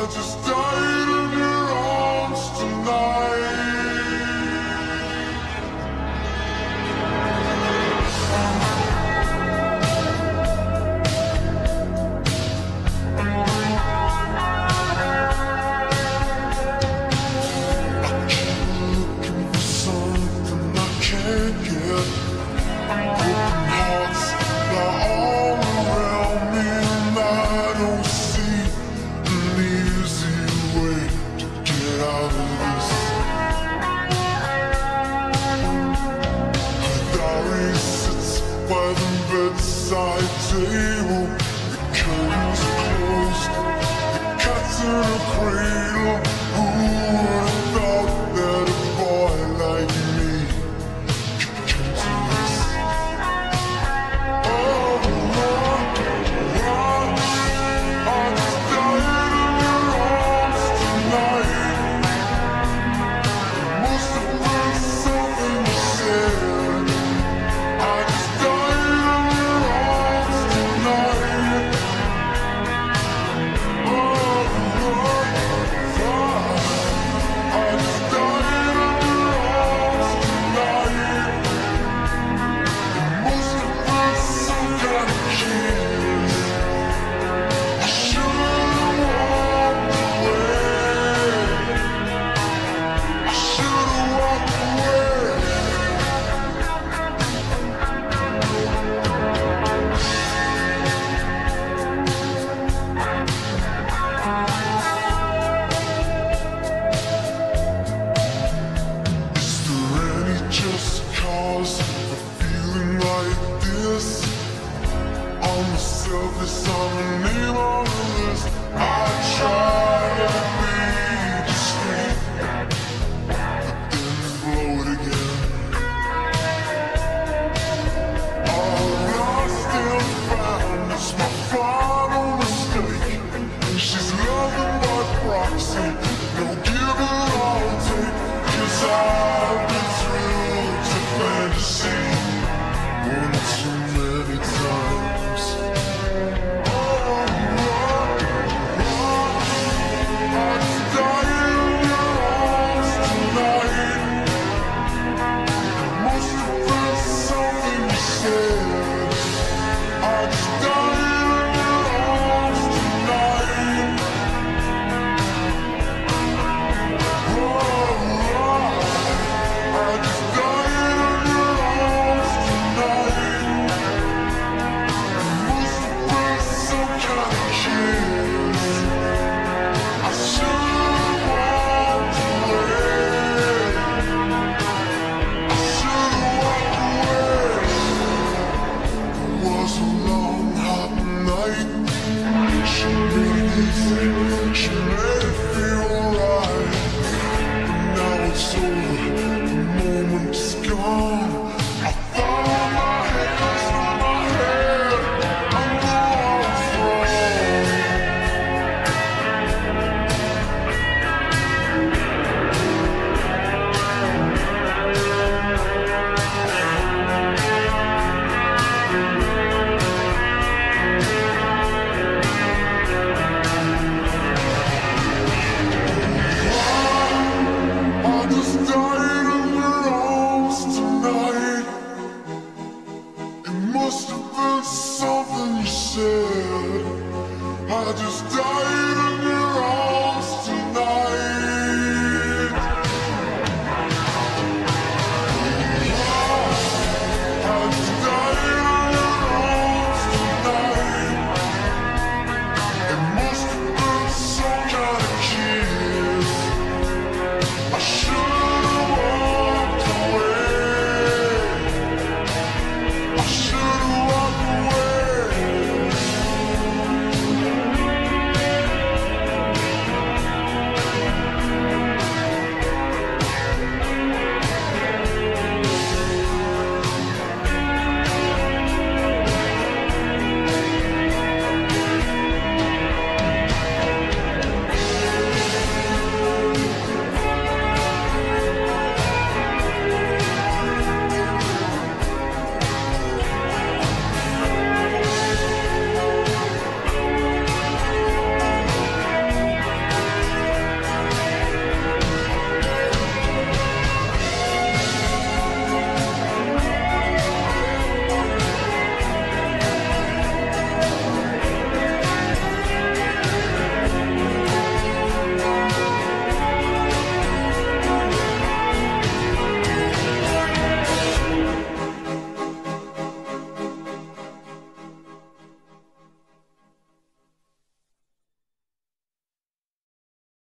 just died in your arms tonight. I keep looking for something I can't get. Broken hearts are all around me, and I don't see an easy way to get out of this. Her diary sits by the bedside table. The curtains are closed, the cat's in a cradle. Who would have thought that a boy like me could come to this? Just cause for feeling like this. I'm a selfish, I'm a name on the list. I try to be discreet, but then blow it again. All lost and found, it's my final mistake. And she's loving by proxy.